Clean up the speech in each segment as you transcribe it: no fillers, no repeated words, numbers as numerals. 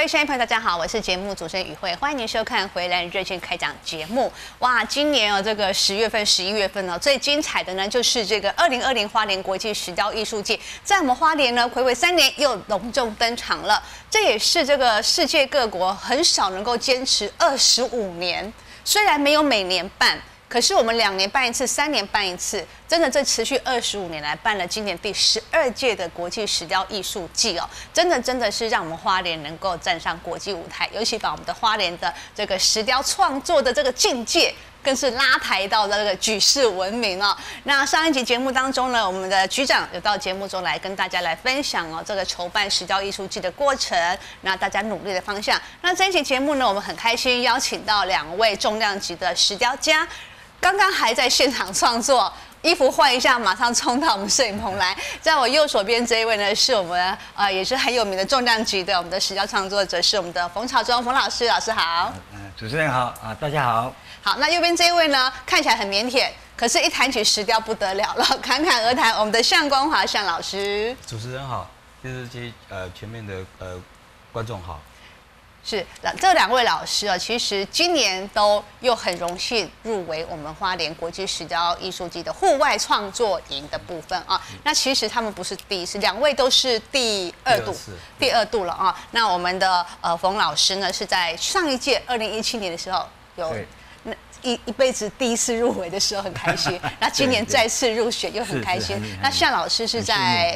位乡亲朋友，大家好，我是节目主持人宇慧，欢迎您收看《回来热线开讲》节目。哇，今年这个10月份、11月份最精彩的呢，就是这个2020花莲国际石雕艺术季，在我们花莲呢，睽违3年又隆重登场了。这也是这个世界各国很少能够坚持25年，虽然没有每年办。可是我们2年办一次，3年办一次，真的这持续25年来办了今年第12届的国际石雕艺术季哦，真的是让我们花莲能够站上国际舞台，尤其把我们的花莲的这个石雕创作的这个境界。更是拉抬到这个举世闻名哦。那上一集节目当中呢，我们的局长有到节目中来跟大家来分享这个筹办石雕艺术季的过程，那大家努力的方向。那这一期节目呢，我们很开心邀请到2位重量级的石雕家，刚刚还在现场创作。衣服换一下，马上冲到我们摄影棚来。在我右手边这一位呢，是我们也是很有名的重量级的我们的石雕创作者，是我们的冯朝忠冯老师。老师好。 主持人好大家好。 好，那右边这一位呢，看起来很腼腆，可是一谈起石雕不得了了，侃侃而谈。我们的向光华向老师。 主持人好，电视机前面的观众好。 是，这2位老师其实今年都又很荣幸入围我们花莲国际石雕艺术季的户外创作营的部分啊。那其实他们不是第一次，2位都是第二度了啊。那我们的冯老师呢，是在上一届2017年的时候有。一辈子第一次入围的时候很开心，那今年再次入选又很开心。那向老师是在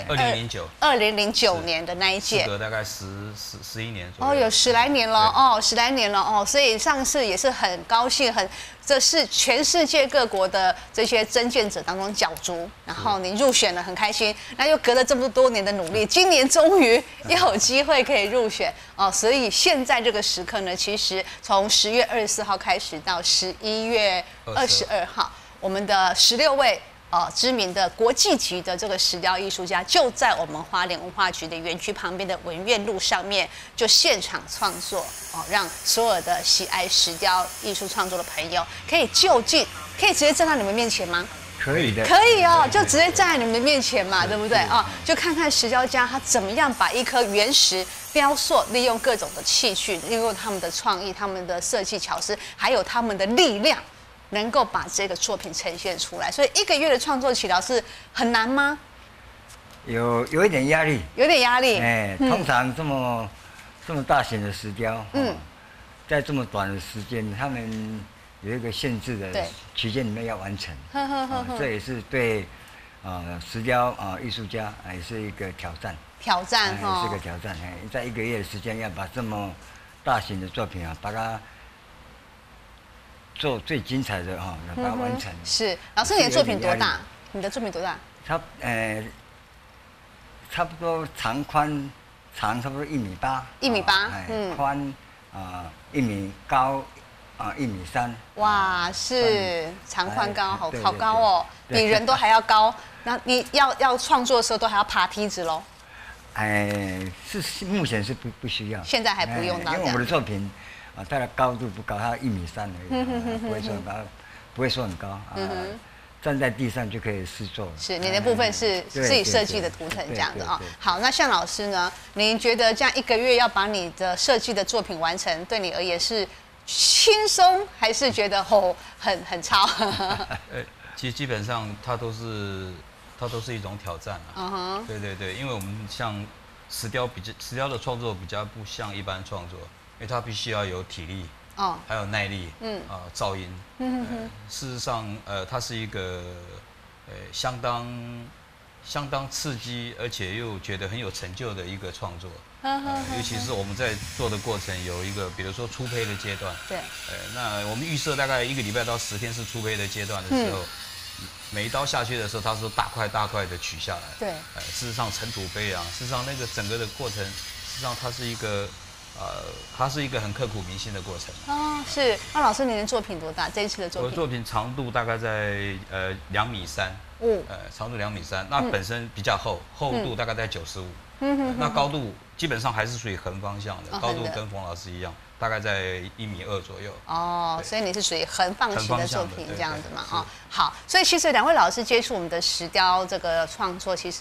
2009年的那一届， 时隔大概11年左右。 有10来年了10来年了所以上次也是很高兴，这是全世界各国的这些征件者当中角逐，然后你入选了，很开心。那又隔了这么多年的努力，今年终于又有机会可以入选所以现在这个时刻呢，其实从10月24号开始到11月22号，我们的16位知名的国际级的这个石雕艺术家，就在我们花莲文化局的园区旁边的文苑路上面，就现场创作让所有的喜爱石雕艺术创作的朋友可以就近，可以直接站到你们面前吗？ 可以的， 可以就直接站在你们的面前嘛，对不对就看看石雕家他怎么样把一颗原石雕塑，利用各种的器具，利用他们的创意、他们的设计巧思，还有他们的力量。能够把这个作品呈现出来，所以1个月的创作起来是很难吗？ 有一点压力， 有点压力。 通常这么大型的石雕，在这么短的时间，他们有一个限制的期间里面要完成，这也是对石雕艺术家也是一个挑战。是个挑战。在1个月的时间要把这么大型的作品把它。做最精彩的把它完成。 是，老师，你的作品多大？你的作品多大？ 差不多长差不多1.8米。 1.8米。 宽1米，高1.3米。 哇，是长宽高好高比人都还要高。那你要创作的时候都还要爬梯子喽？ 是目前是不需要。 现在还不用到。 因为我们的作品。它的高度不高，它1.3米而已，不会说很高站在地上就可以试做。是， 你的部分是自己设计的图腾这样的好，那向老师呢？您觉得这样1个月要把你的设计的作品完成，对你而言是轻松，还是觉得很超？ 其实基本上它都是一种挑战对，因为我们像石雕的创作比较不像一般创作。因为它必须要有体力，还有耐力，噪音，事实上，它是一个，相当刺激，而且又觉得很有成就的一个创作。尤其是我们在做的过程有一个，比如说初胚的阶段， 对， 那我们预设大概1个礼拜到10天是初胚的阶段的时候，每一刀下去的时候，它是大块的取下来， 对， 事实上尘土飞扬，事实上那个整个的过程，事实上它是一个很刻骨铭心的过程。 是。那老师，您的作品多大？这一次的作品？ 我的作品长度大概在2.3米，长度2.3米，那本身比较厚度大概在95。那高度基本上还是属于横方向的，高度跟冯老师一样，大概在1.2米左右。 所以你是属于横放型的作品这样子嘛？好，所以其实2位老师接触我们的石雕这个创作，其实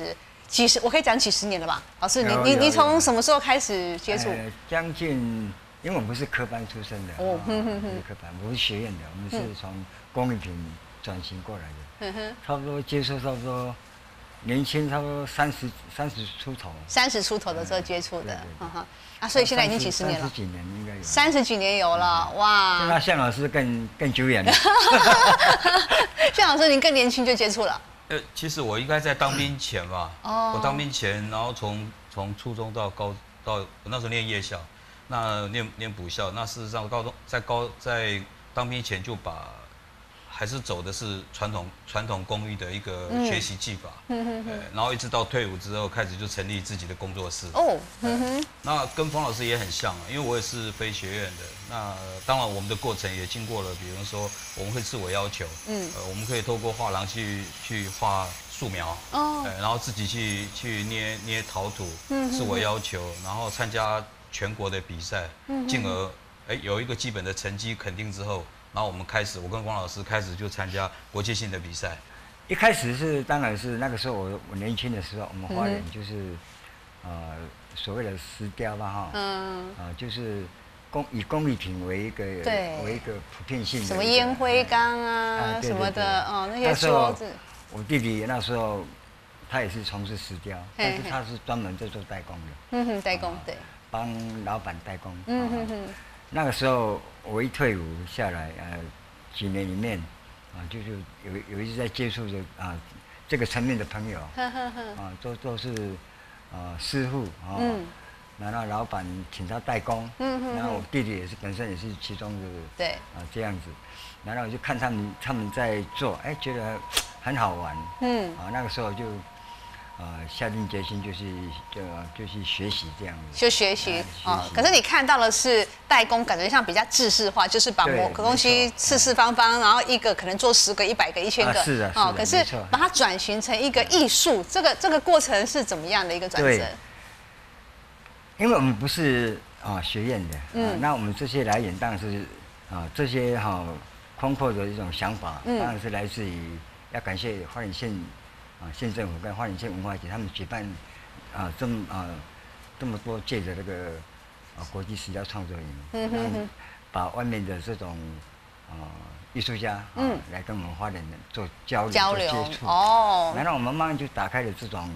我可以讲几十年了吧？老师，你从什么时候开始接触？ 将近，因为我们不是科班出身的，不是科班，我是学院的，我们是从工艺品转型过来的，差不多接触差不多。年轻差不多30出头 ，30出头的时候接触的，所以现在已经几十年了，30 几年应该有 ，30几年有了，哇！ 那向老师更久远了， 向老师您更年轻就接触了？ 其实我应该在当兵前吧，我当兵前，然后从初中到我那时候念夜校，那念补校，那事实上在当兵前就还是走的是传统工艺的一个学习技法，然后一直到退伍之后开始就成立自己的工作室。那跟冯老师也很像啊，因为我也是非学院的。那当然我们的过程也经过了，比如说我们会自我要求，我们可以透过画廊去画素描，然后自己去捏陶土，自我要求，然后参加全国的比赛，进而有一个基本的成绩肯定之后。然后我跟王老师开始就参加国际性的比赛。 一开始当然是那个时候我年轻的时候，我们花莲就是，所谓的石雕吧就是以工艺品为一个普遍性的。 什么烟灰缸啊什么的那些桌子。 我弟弟那时候他也是从事石雕，但是他是专门在做代工的。 代工对。 帮老板代工。那个时候我一退伍下来，几年里面，就是有一直在接触这个层面的朋友，都是师傅然后老板请他代工，然后我弟弟本身也是其中的， 对， 这样子，然后我就看他们在做，觉得很好玩，那个时候就。下定决心就去学习这样子， 就学习可是你看到的是代工，感觉像比较制式化，就是把某个东西四四方方，然后一个可能做10个、100个、1000个， 是的， 可是把它转型成一个艺术，这个过程是怎么样的一个转折？ 因为我们不是学院的，那我们这些来源当然是这些宽阔的一种想法，当然是来自于要感谢花莲县。县政府跟花莲县文化局他们举办这么多届的这个国际石雕创作营，把外面的这种艺术家来跟我们花莲人做交流接触，然后我们慢慢就打开了这种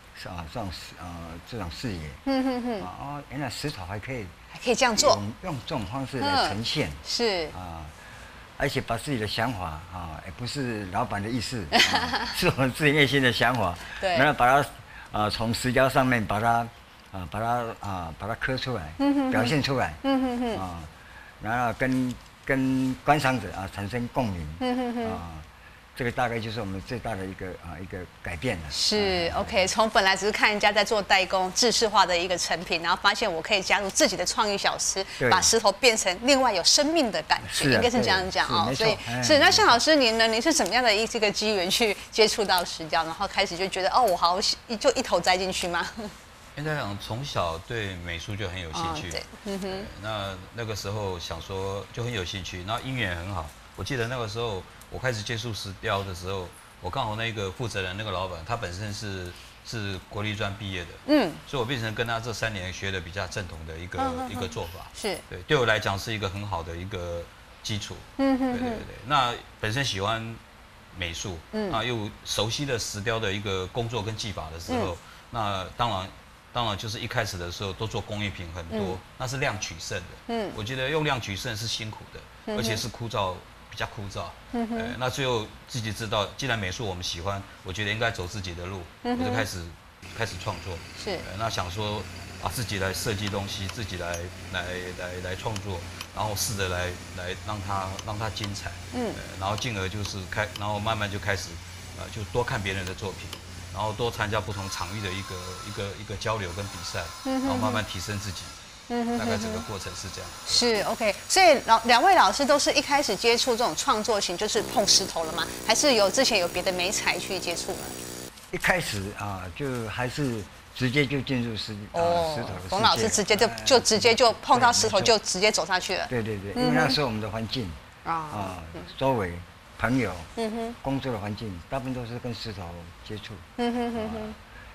视野，原来石头还可以这样做， 用这种方式来呈现， 是而且把自己的想法也不是老板的意思，是我们自己内心的想法， 对， 然后把它从石雕上面把它刻出来，表现出来，然后跟观赏者产生共鸣，这个大概就是我们最大的一个改变了。 是 OK， 从本来只是看人家在做代工制式化的一个成品，然后发现我可以加入自己的创意小吃，把石头变成另外有生命的感觉，应该是这样讲所以那向老师您呢？您是怎么样的这个机缘去接触到石雕，然后开始就觉得我好就一头栽进去吗？ 应该讲从小对美术就很有兴趣，那个时候想说就很有兴趣，然后因缘很好。我记得那个时候我开始接触石雕的时候，我刚好那个负责人那个老板，他本身是国立专毕业的，所以我变成跟他这3年学的比较正统的一个做法， 是对我来讲是一个很好的一个基础，对。那本身喜欢美术，又熟悉的石雕的一个工作跟技法的时候，那当然就是一开始的时候都做工艺品很多，那是量取胜的，我觉得用量取胜是辛苦的，而且是比较枯燥，那最后自己知道，既然美术我们喜欢，我觉得应该走自己的路，我就开始创作，那想说自己来设计东西，自己来创作，然后试着来让它精彩，然后进而就是然后慢慢就开始就多看别人的作品，然后多参加不同场域的一个交流跟比赛，然后慢慢提升自己。大概整个过程是这样。 是 OK， 所以两位老师都是一开始接触这种创作型，就是碰石头了吗？还是之前有别的媒材去接触呢？ 一开始就还是直接就进入石头的世界。 冯老师直接就碰到石头就直接走下去了。 对，因为那时候我们的环境周围朋友，工作的环境大部分都是跟石头接触，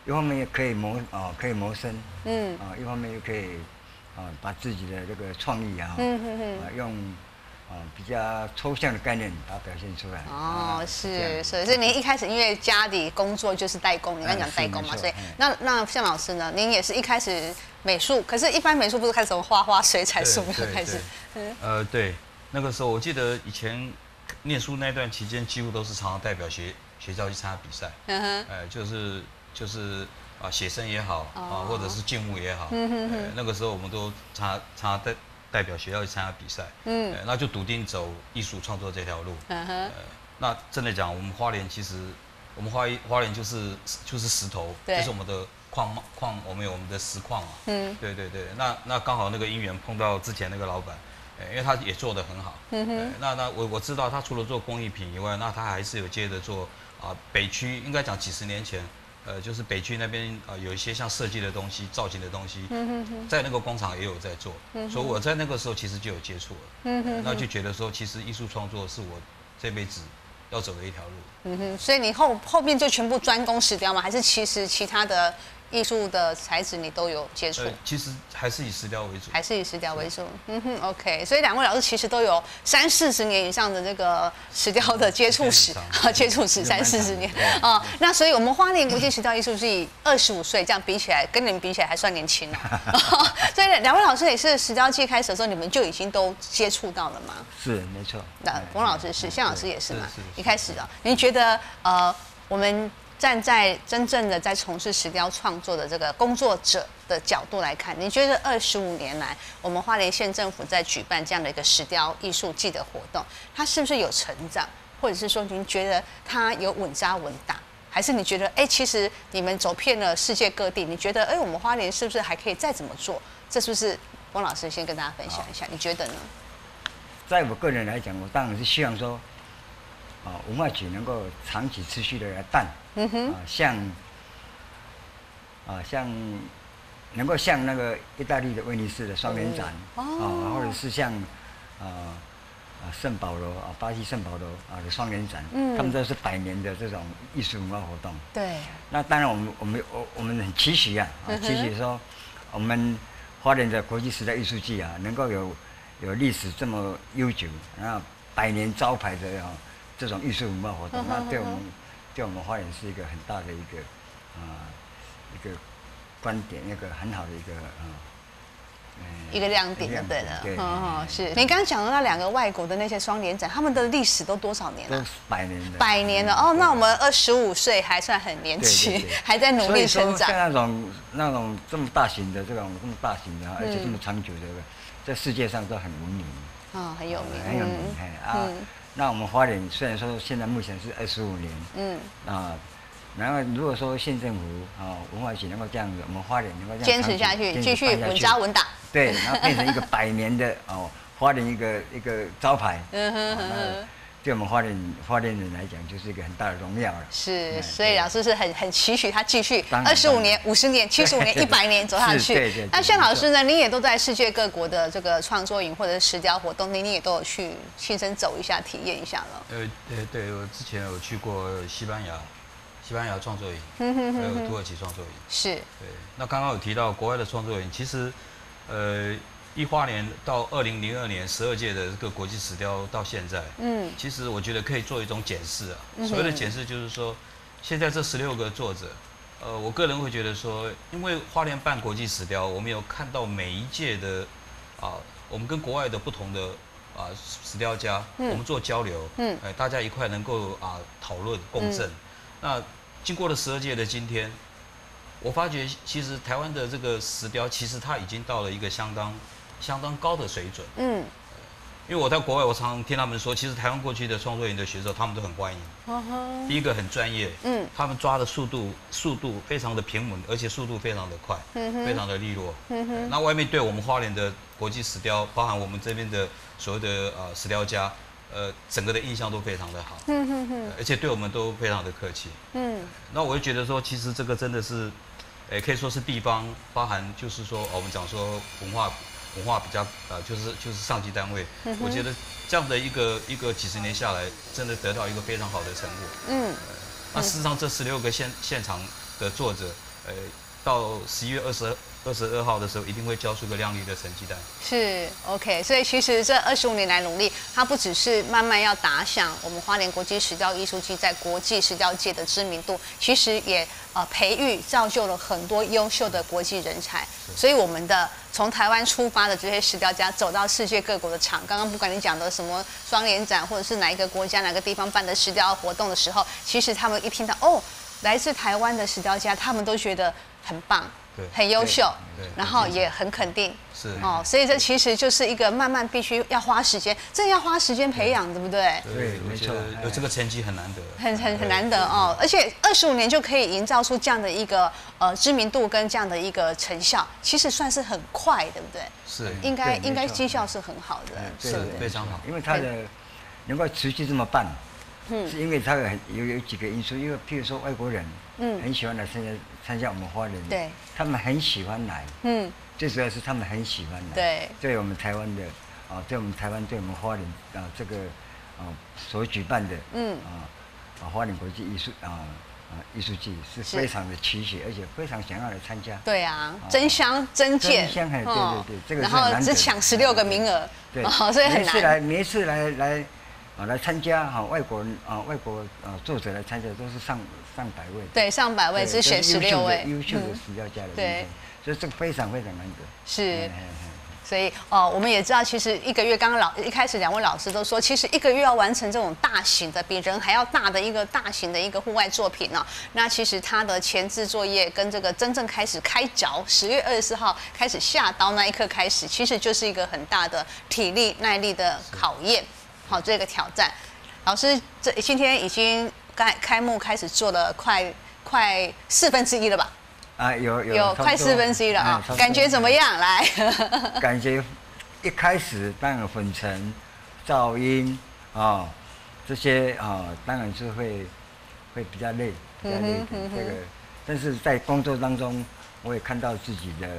一方面也可以谋生，一方面又可以把自己的这个创意用比较抽象的概念把它表现出来。 哦，是，所以您一开始因为家里工作就是代工，你刚讲代工嘛，所以那向老师呢，您也是一开始美术，可是一般美术不是开始从画画、水彩、素描开始？ 对，那个时候我记得以前念书那段期间，几乎都是常常代表学校去参加比赛，就是写生也好或者是静物也好，那个时候我们都常常代表学校去参加比赛，那就笃定走艺术创作这条路。那真的讲，我们花莲其实我们花莲就是石头，就是我们的矿，我们有我们的石矿嘛。对。那刚好那个因缘碰到之前那个老板，因为他也做得很好。那我知道他除了做工艺品以外，那他还是有接着做北区，应该讲几十年前。就是北区那边有一些像设计的东西、造型的东西，在那个工厂也有在做，所以我在那个时候其实就有接触了，那就觉得说，其实艺术创作是我这辈子要走的一条路。 所以你后面就全部专攻石雕吗？还是其实其他的艺术的材质你都有接触？ 其实还是以石雕为主。还是以石雕为主。OK。所以两位老师其实都有30-40年以上的这个石雕的接触史，30-40年啊。那所以我们花莲国际石雕艺术系25岁，这样比起来，跟你们比起来还算年轻哦。所以两位老师也是石雕季开始的时候，你们就已经都接触到了吗？ 是，没错。 那冯老师是，向老师也是嘛？一开始啊，您觉得我们站在真正的在从事石雕创作的这个工作者的角度来看，你觉得25年来，我们花莲县政府在举办这样的一个石雕艺术季的活动，它是不是有成长，或者是说您觉得它有稳扎稳打，还是你觉得其实你们走遍了世界各地，你觉得我们花莲是不是还可以再怎么做？这是不是翁老师先跟大家分享一下？你觉得呢？ 在我个人来讲，我当然是希望说，文化局能够长期持续的来办。像能够像那个意大利的威尼斯的双年展，或者是像圣保罗巴西圣保罗的双年展，他们都是100年的这种艺术文化活动。 对。那当然我们很期许期许说我们花莲的国际时代艺术季能够有历史这么悠久，然后100年招牌的这种艺术文化活动，那对我们花莲是一个很大的一个观点，一个很好的一个亮点，对了。对，是。你刚刚讲的那2个外国的那些双年展，他们的历史都多少年了？ 都是100年的。 100年了哦，那我们25岁还算很年轻，还在努力成长。 像那种这么大型的而且这么长久的，在世界上都很闻名。 很有名。 很有名。那我们花莲虽然说现在目前是25年，然后如果说县政府文化局能够这样子，我们花莲能够这样坚持下去，继续稳扎稳打， 对，然后变成一个100年的花莲一个招牌，对我们花莲人来讲，就是一个很大的荣耀了。 是，所以老师是很期许他继续25年、50年、75年、100年走下去。 对。 那向老师呢？您也都在世界各国的这个创作营或者是石雕活动，您也都有去亲身走一下、体验一下了。 对，我之前有去过西班牙创作营，还有土耳其创作营。 是。 对，那刚刚有提到国外的创作营，其实花莲到2002年12届的这个国际石雕到现在，其实我觉得可以做一种检视所谓的检视就是说，现在这16个作者，我个人会觉得说，因为花莲办国际石雕，我们有看到每一届的我们跟国外的不同的石雕家，我们做交流，大家一块能够讨论共振。那经过了12届的今天，我发觉其实台湾的这个石雕，其实它已经到了一个相当高的水准。因为我在国外，我常常听他们说，其实台湾过去的创作营的学生，他们都很欢迎。第一个很专业，他们抓的速度非常的平稳，而且速度非常的快，非常的利落。那外面对我们花莲的国际石雕，包含我们这边的所谓的石雕家，整个的印象都非常的好，而且对我们都非常的客气。那我就觉得说，其实这个真的是，可以说是地方，包含就是说，我们讲说文化比较就是上级单位，我觉得这样的一个几十年下来，真的得到一个非常好的成果。那事实上这16个现场的作者， 到11月22号的时候，一定会交出个亮丽的成绩单。 是 OK， 所以其实这25年来努力，它不只是慢慢要打响我们花莲国际石雕艺术季在国际石雕界的知名度，其实也培育造就了很多优秀的国际人才。所以我们的从台湾出发的这些石雕家走到世界各国的场，刚刚不管你讲的什么双联展，或者是哪一个国家哪个地方办的石雕活动的时候，其实他们一听到来自台湾的石雕家，他们都觉得很棒。很优秀，然后也很肯定， 是所以这其实就是一个慢慢必须要花时间，这要花时间培养，对不对？ 对，没错，有这个成绩很难得， 很难得哦。而且25年就可以营造出这样的一个知名度跟这样的一个成效，其实算是很快，对不对？ 是， 应该绩效是很好的， 是非常好， 因为它的能够持续这么办。是因为它有几个因素，因为譬如说外国人，很喜欢来参加我们花莲， 对， 他们很喜欢来，最主要是他们很喜欢来， 对， 对我们台湾的，对我们台湾对我们花莲这个所举办的，花莲国际艺术季是非常的期许，而且非常想要来参加。 对啊，争相争见， 对对对，这个然后只抢16个名额， 对， 所以很难。 每一次来参加外国作者来参加都是上百位， 对，上百位只选16位优秀的石雕家的，对，所以这个非常难得。 是，所以我们也知道，其实1个月，刚刚一开始2位老师都说，其实1个月要完成这种大型的，比人还要大的一个大型的一个户外作品呢。那其实它的前置作业跟这个真正开始开凿，10月24号开始下刀那一刻开始，其实就是一个很大的体力耐力的考验。好，这个挑战，老师今天已经开幕开始做了快1/4了吧？有快1/4了啊，感觉怎么样？来， 感觉一开始当然粉尘、噪音这些当然是会比较累一点。这个，但是在工作当中，我也看到自己的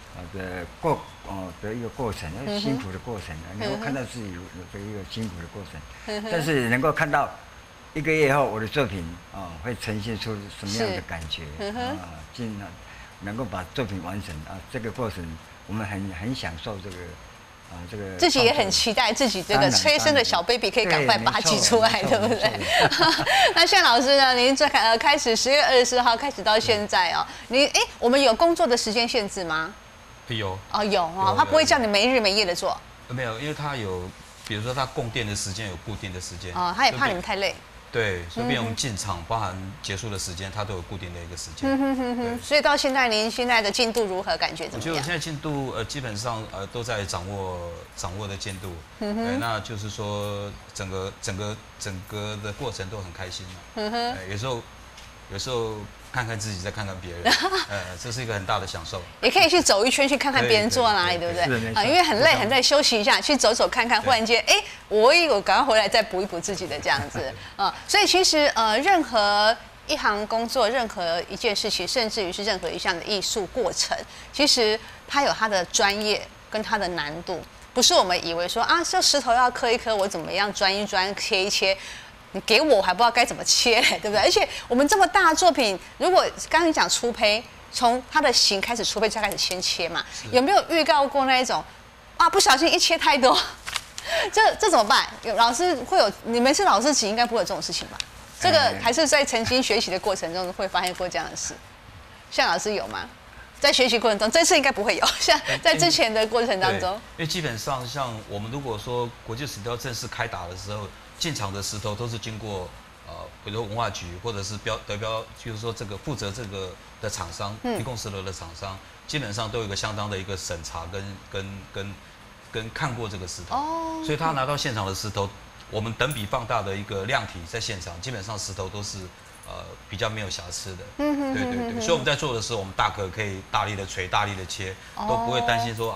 一个过程，辛苦的过程，能够看到自己的一个辛苦的过程，但是能够看到1个月后我的作品会呈现出什么样的感觉尽量能够把作品完成这个过程我们很享受这个自己也很期待自己这个催生的小 baby 可以赶快拔挤出来，对不对？那像老师呢？您开始10月24号开始到现在我们有工作的时间限制吗？ 有他不会叫你没日没夜的做。 没有，因为他有，比如说他供电的时间有固定的时间。 他也怕你们太累。 对，所以我们进场包含结束的时间，它都有固定的一个时间。 所以到现在，您现在的进度如何？感觉怎么样？ 我觉得我现在进度基本上都在掌握的进度。那就是说整个的过程都很开心嘛。有时候看看自己，再看看别人，这是一个很大的享受。 也可以去走一圈，去看看别人坐在哪里，对不对？因为很累，休息一下，去走走看看，忽然间，我赶快回来再补一补自己的这样子所以其实任何一行工作，任何一件事情，甚至于是任何一项的艺术过程，其实它有它的专业跟它的难度，不是我们以为说这石头要刻一刻，我怎么样钻一钻，切一切。你给我还不知道该怎么切，对不对？而且我们这么大的作品，如果刚刚你讲粗胚，从它的形开始粗胚就开始先切嘛，有没有预告过那一种不小心一切太多，这怎么办？老师会有，你们是老师级，应该不会有这种事情吧？这个还是在曾经学习的过程中会发现过这样的事。像老师有吗？在学习过程中，这次应该不会有。像在之前的过程当中， 因为基本上像我们如果说国际石雕正式开打的时候，进场的石头都是经过比如说文化局或者是得标，就是说这个负责这个的厂商提供石头的厂商，基本上都有一个相当的一个审查跟看过这个石头，所以他拿到现场的石头，我们等比放大的一个量体在现场，基本上石头都是比较没有瑕疵的。对，所以我们在做的时候，我们大可可以大力的锤、大力的切，都不会担心说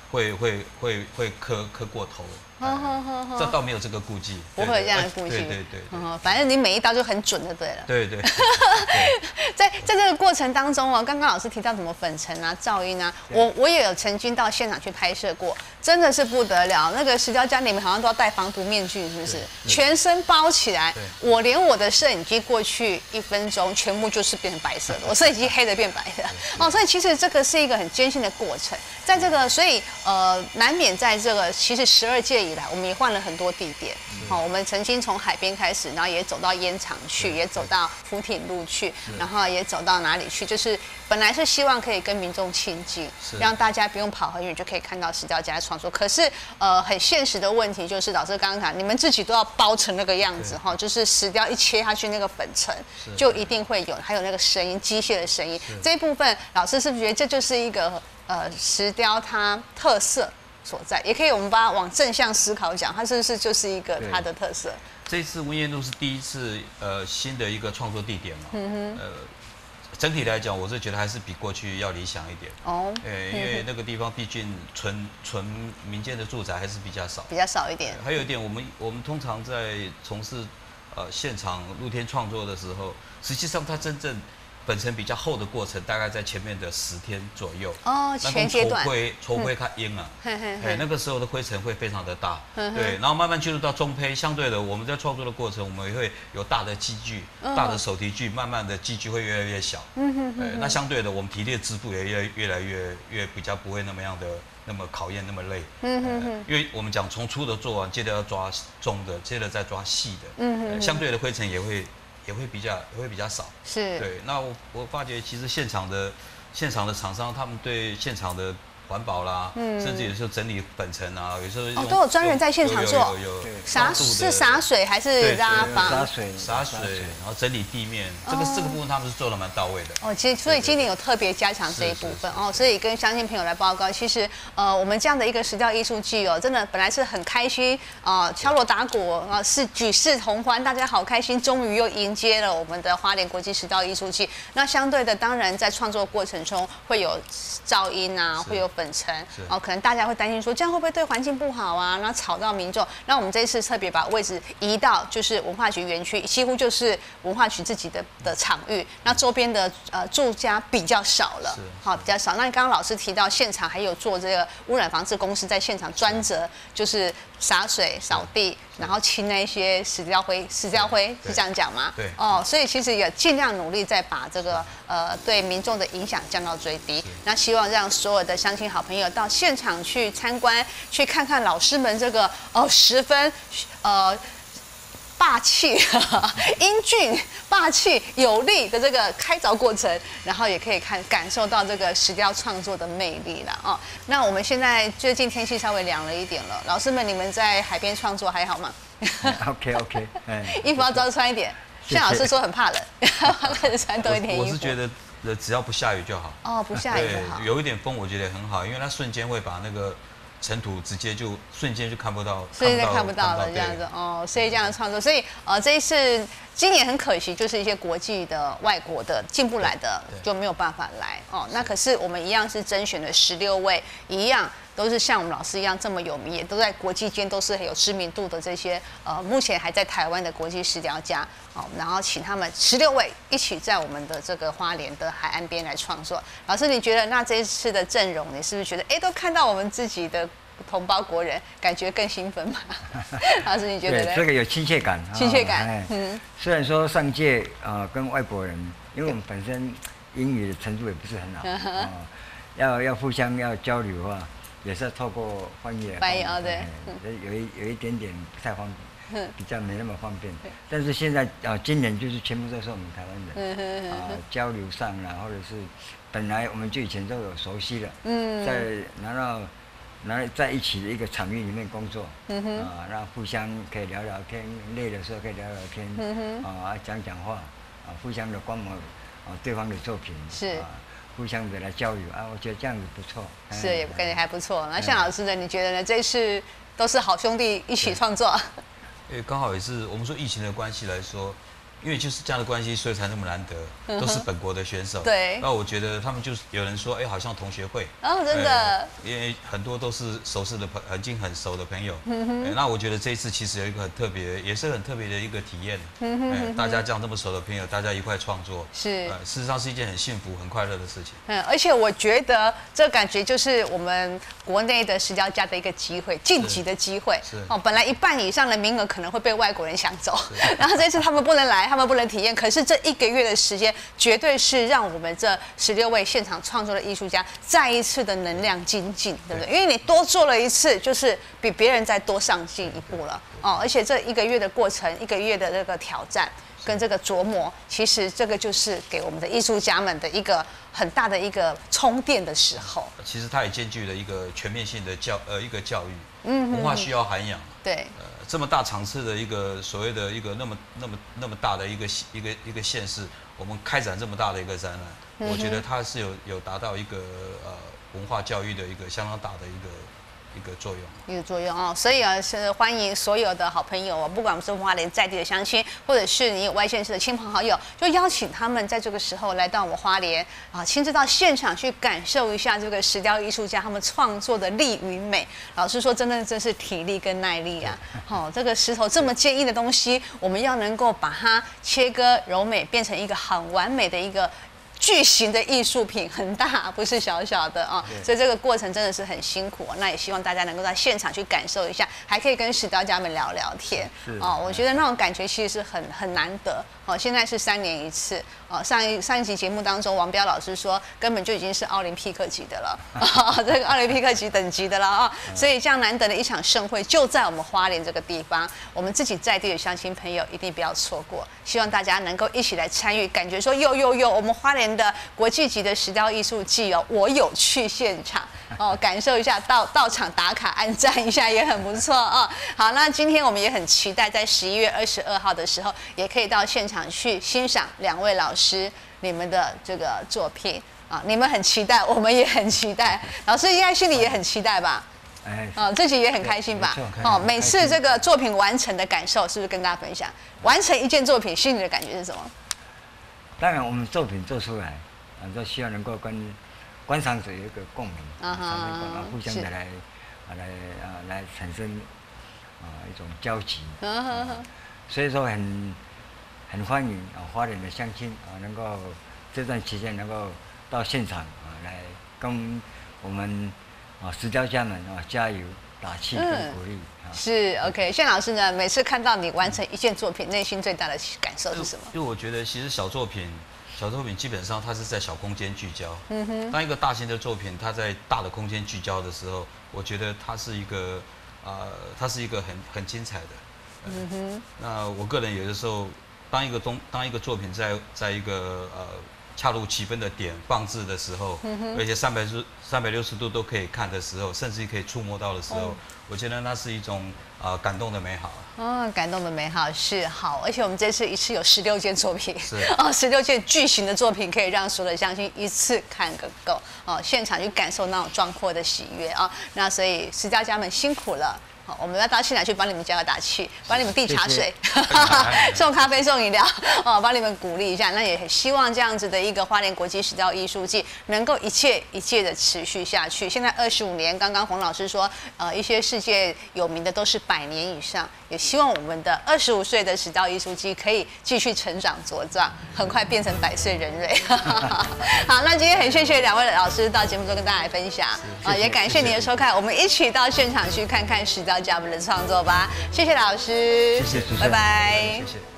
会磕过头。这倒没有这个顾忌， 不会有这样的顾忌。 对， 反正你每一刀就很准就对了。 对。 在这个过程当中哦，刚刚老师提到什么粉尘啊、噪音啊，我也有曾经到现场去拍摄过，真的是不得了。那个石雕家里面好像都要戴防毒面具，是不是？全身包起来，我连我的摄影机过去1分钟，全部就是变成白色的，我摄影机黑的变白的。哦，所以其实这个是一个很艰辛的过程。在这个，所以难免在这个其实12届以来，我们也换了很多地点。好，我们曾经从海边开始，然后也走到烟厂去，也走到福挺路去，然后也走到哪里去？就是本来是希望可以跟民众亲近，让大家不用跑很远就可以看到石雕家的创作。可是很现实的问题就是，老师刚刚讲，你们自己都要包成那个样子哈，就是石雕一切下去那个粉尘，就一定会有，还有那个声音，机械的声音这一部分，老师是不是觉得这就是一个石雕它特色所在？也可以我们把它往正向思考讲，它是不是就是一个它的特色？ 这次文彦路是第一次新的一个创作地点嘛，整体来讲，我是觉得还是比过去要理想一点哦。因为那个地方毕竟纯民间的住宅还是比较少一点。还有一点，我们通常在从事现场露天创作的时候，实际上它真正粉尘比较厚的过程，大概在前面的10天左右。哦， 前阶段。 筹灰它阴啊，那个时候的灰尘会非常的大。对，然后慢慢进入到中胚，相对的我们在创作的过程，我们也会有大的机具、大的手提具，慢慢的机具会越来越小。那相对的，我们体力的支付也越来越比较不会那么样的那么考验那么累。因为我们讲从粗的做完，接着要抓中的，接着再抓细的。相对的灰尘也会比较少，是对。那我发觉其实现场的厂商，他们对现场的环保啦，甚至有时候整理粉尘啊，有时候都有专人在现场做， 有洒水还是拉帮洒水，然后整理地面，这个部分他们是做的蛮到位的。 哦，其实所以今年有特别加强这一部分哦，所以跟乡亲朋友来报告，其实我们这样的一个石雕艺术季哦，真的本来是很开心敲锣打鼓是举世同欢，大家好开心，终于又迎接了我们的花莲国际石雕艺术季。那相对的，当然在创作过程中会有噪音啊，会有粉尘可能大家会担心说这样会不会对环境不好啊，然后吵到民众。那我们这一次特别把位置移到就是文化局园区，几乎就是文化局自己的场域，那周边的住家比较少了，好比较少。那刚刚老师提到现场还有做这个污染防治公司在现场专责就是洒水扫地，然后清那些石雕灰是这样讲吗？ 对。 所以其实也尽量努力在把这个对民众的影响降到最低。那希望让所有的乡亲好朋友到现场去参观，去看看老师们这个十分霸气、英俊、霸气有力的这个开凿过程，然后也可以感受到这个石雕创作的魅力了哦。那我们现在最近天气稍微凉了一点了，老师们你们在海边创作还好吗 ？OK， 衣服要多穿一点。像老师说很怕冷，开始穿多一点衣服。 我是觉得只要不下雨就好。 哦，不下雨就好。 有一点风我觉得很好，因为它瞬间会把那个尘土直接就瞬间就看不到， 瞬间看不到了这样子所以这样的创作，所以这一次今年很可惜，就是一些国际的外国的进不来的就没有办法来那可是我们一样是甄选了16位，一样都是像我们老师一样这么有名，也都在国际间都是很有知名度的这些目前还在台湾的国际石雕家然后请他们16位一起在我们的这个花莲的海岸边来创作。老师，你觉得那这一次的阵容，你是不是觉得都看到我们自己的同胞国人，感觉更兴奋嘛？老师，你觉得呢？ 这个有亲切感，虽然说上届跟外国人，因为我们本身英语的程度也不是很好要互相要交流的话，也是要透过翻译来对， 有一点点不太方便，比较没那么方便。但是现在今年就是全部都是我们台湾人交流上啦，或者是本来我们就以前都有熟悉了，然后在一起的一个场域里面工作，让互相可以聊聊天，累的时候可以聊聊天，讲话，互相的观摩对方的作品，是。互相的来交流我觉得这样子不错， 是也感觉还不错。那向老师呢？你觉得呢？这次都是好兄弟一起创作， 刚好也是我们说疫情的关系来说， 因为就是这样的关系，所以才那么难得，都是本国的选手。 对。 那我觉得他们就是有人说，好像同学会。 哦，真的。 因为很多都是熟识的已经很熟的朋友。那我觉得这一次其实有一个很特别，也是很特别的一个体验。大家这样这么熟的朋友，大家一块创作， 是。 事实上是一件很幸福、很快乐的事情。 而且我觉得这感觉就是我们国内的石雕家的一个机会，晋级的机会。 是。 本来1半以上的名额可能会被外国人抢走，然后这次他们不能来，他们不能体验。可是这1个月的时间，绝对是让我们这16位现场创作的艺术家再一次的能量精进，对不对？因为你多做了一次，就是比别人再多上进一步了哦。而且这1个月的过程，1个月的这个挑战跟这个琢磨，其实这个就是给我们的艺术家们的一个很大的一个充电的时候。 其实它也兼具了一个全面性的一个教育，文化需要涵养。 对。 这么大场次的一个所谓的一个那么大的一个县市，我们开展这么大的一个展览，我觉得它是有达到一个文化教育的一个相当大的一个作用哦，所以是欢迎所有的好朋友哦，不管我们是花莲在地的乡亲，或者是你有外县市的亲朋好友，就邀请他们在这个时候来到我们花莲啊，亲自到现场去感受一下这个石雕艺术家他们创作的力与美。老实说，真是体力跟耐力啊！这个石头这么坚硬的东西，我们要能够把它切割柔美，变成一个很完美的一个巨型的艺术品，很大，不是小小的啊，所以这个过程真的是很辛苦。那也希望大家能够在现场去感受一下，还可以跟石雕家们聊聊天。我觉得那种感觉其实是很难得。现在是3年1次。上一集节目当中，王彪老师说，根本就已经是奥林匹克级的了，这个奥林匹克级等级的了啊。所以这样难得的一场盛会，就在我们花莲这个地方，我们自己在地的乡亲朋友一定不要错过。希望大家能够一起来参与，感觉说有我们花莲的国际级的石雕艺术季哦，我有去现场感受一下，到场打卡按赞一下也很不错哦。好，那今天我们也很期待，在11月22号的时候，也可以到现场去欣赏2位老师你们的这个作品啊，你们很期待，我们也很期待，老师应该心里也很期待吧？自己也很开心吧？每次这个作品完成的感受，是不是跟大家分享？完成一件作品，心里的感觉是什么？ 当然，我们作品做出来，都希望能够跟观赏者有一个共鸣，互相的来产生一种交集。所以说很欢迎花莲的乡亲能够这段期间能够到现场来跟我们石雕家们加油打气跟鼓励。 是 OK， 谢老师呢，每次看到你完成一件作品，内心最大的感受是什么？ 因为我觉得其实小作品基本上它是在小空间聚焦。当一个大型的作品它在大的空间聚焦的时候，我觉得它是一个很精彩的。那我个人有的时候，当一个作品在一个恰如其分的点放置的时候，而且360度都可以看的时候，甚至可以触摸到的时候，我觉得那是一种感动的美好。 感动的美好是好，而且我们这次一次有16件作品， 是 16件巨型的作品，可以让所有的乡亲一次看个够现场去感受那种壮阔的喜悦啊。那所以石雕家们辛苦了。我们要到现场去帮你们加油打气，帮你们递茶水，送咖啡、送饮料，帮你们鼓励一下。那也希望这样子的一个花莲国际石雕艺术季能够一届的持续下去。现在25年，刚刚洪老师说，一些世界有名的都是100年以上。也希望我们的25岁的石雕艺术季可以继续成长茁壮，很快变成100岁人瑞。好，那今天很谢谢2位老师到节目中跟大家来分享，也感谢您的收看，我们一起到现场去看看石雕家们的创作吧。谢谢老师， 谢谢， 拜拜。 谢谢。